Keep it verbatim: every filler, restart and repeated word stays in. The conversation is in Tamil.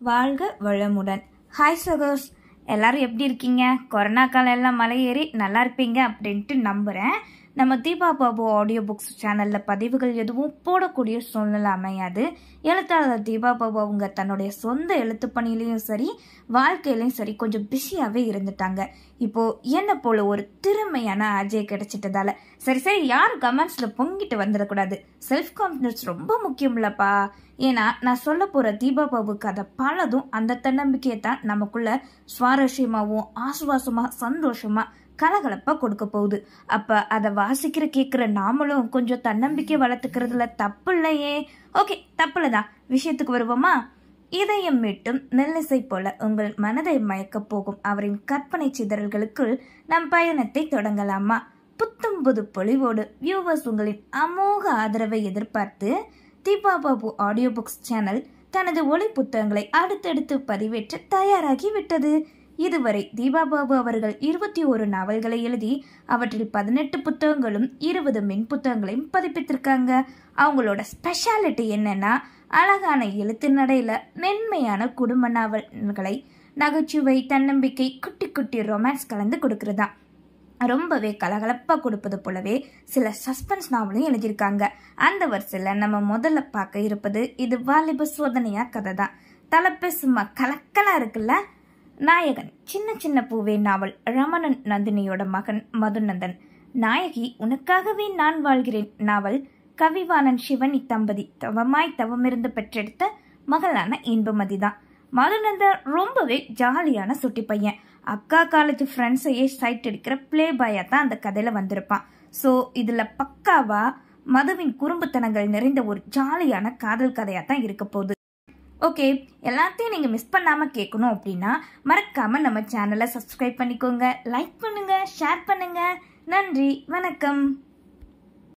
வாழ்க வளமுடன். ஹாய் சகோஸ், எல்லாரும் எப்படி இருக்கீங்க? கொரோனா காலம் எல்லாம் மலை ஏறி நல்லா இருப்பீங்க அப்படின்ட்டு நம்புகிறேன். நம்ம தீபா பாபு ஆடியோ புக்ஸ் சேனலில் பதிவுகள் எதுவும் போடக்கூடிய சூழ்நிலை அமையாது. எழுத்தாளர் தீபா பாபு அவங்க தன்னுடைய சொந்த எழுத்து பணியிலையும் சரி வாழ்க்கையிலையும் சரி கொஞ்சம் பிஸியாகவே இருந்துட்டாங்க. இப்போது என்ன போல ஒரு திறமையான ஆஜை கிடைச்சிட்டதால சரி சரி யாரும் கமெண்ட்ஸில் பொங்கிட்டு வந்துடக்கூடாது. செல்ஃப் கான்ஃபிடன்ஸ் ரொம்ப முக்கியம்லப்பா. ஏன்னா நான் சொல்ல போகிற தீபா பாபு கதை பலதும் அந்த தன்னம்பிக்கையை தான் நமக்குள்ள சுவாரஸ்யமாகவும் ஆசுவாசமாக சந்தோஷமாக கலகலப்பாக கொடுக்க போகுது. அப்போ அதை வாசிக்கிற கேட்குற நாமளும் கொஞ்சம் தன்னம்பிக்கை வளர்த்துக்கிறதுல தப்பு இல்லையே. ஓகே, தப்புல தான். விஷயத்துக்கு வருவோமா? இதயம் மீட்டும் மெல்லிசை போல உங்கள் மனதை மயக்க போகும் அவரின் கற்பனை சிதறல்களுக்குள் நம் பயணத்தை தொடங்கலாமா? புத்தம் புது பொலிவோடு வியூவர்ஸ் உங்களின் அமோக ஆதரவை எதிர்பார்த்து Deepa Babu audio books channel தனது ஒளி புத்தகங்களை அடுத்தடுத்து பதிவேற்ற தயாராகி விட்டது. இதுவரை தீபா பாபு அவர்கள் இருபத்தி ஒரு நாவல்களை எழுதி அவற்றில் பதினெட்டு புத்தகங்களும் இருபது மின் புத்தகங்களையும் பதிப்பித்திருக்காங்க. அவங்களோட ஸ்பெஷாலிட்டி என்னன்னா, அழகான எழுத்து நடையில மென்மையான குடும்ப நாவல்களை நகைச்சுவை, தன்னம்பிக்கை, குட்டி குட்டி ரொமான்ஸ் கலந்து கொடுக்கறதா. ரொம்பவே கலகலப்பாக கொடுப்பது போலவே சில சஸ்பென்ஸ் நாவலையும் எழுதியிருக்காங்க. அந்த வரிசையில் நம்ம முதல்ல பார்க்க இருப்பது இது வாலிப சோதனையா கதை தான். தலைப்பே சும்மா கலக்கலா இருக்குல்ல. நாயகன் சின்ன சின்ன பூவே நாவல். ரமணன் நந்தினியோட மகன் மதுநந்தன். நாயகி உனக்காகவே நான் வாழ்கிறேன் நாவல். கவிவாணன் சிவனி தம்பதி தவமாய் தவமிருந்து பெற்றெடுத்த மகளான இன்பமதி தான். மதுநந்தன் ரொம்பவே ஜாலியான சுட்டி பையன். அக்கா காலேஜ் ஃப்ரெண்ட்ஸையே சைட் அடிக்கிற பிளே பாயா தான் அந்த கதையில வந்திருப்பான். ஸோ இதுல பக்காவா மதுவின் குறும்புத்தனங்கள் நிறைந்த ஒரு ஜாலியான காதல் கதையா தான் இருக்க போகுது. ஓகே, எல்லாத்தையும் நீங்கள் மிஸ் பண்ணாமல் கேட்கணும் அப்படின்னா மறக்காமல் நம்ம சேனலை சப்ஸ்கிரைப் பண்ணிக்கோங்க, லைக் பண்ணுங்கள், ஷேர் பண்ணுங்கள். நன்றி, வணக்கம்.